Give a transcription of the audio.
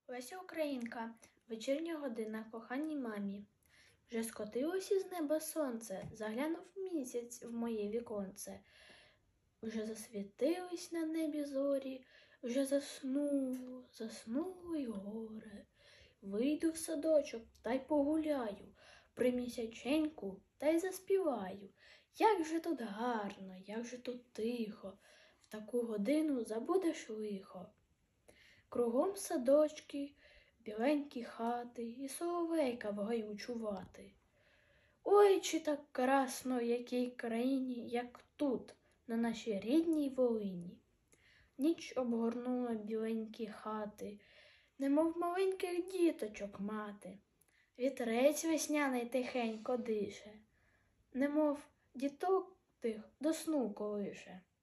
Леся Українка, вечірня година коханій мамі. Вже скотилось із неба сонце, заглянув місяць в моє віконце. Вже засвітились на небі зорі, вже заснуло й горе. Вийду в садочок та й погуляю, при місяченьку та й заспіваю. Як же тут гарно, як же тут тихо, в таку годину забудеш лихо. Кругом садочки, біленькі хати і соловейка в гаю чувати. Ой, чи так красно в якій країні, як тут, на нашій рідній Волині. Ніч обгорнула біленькі хати, немов маленьких діточок мати. Вітрець весняний тихенько дише, немов діток тих до сну колише.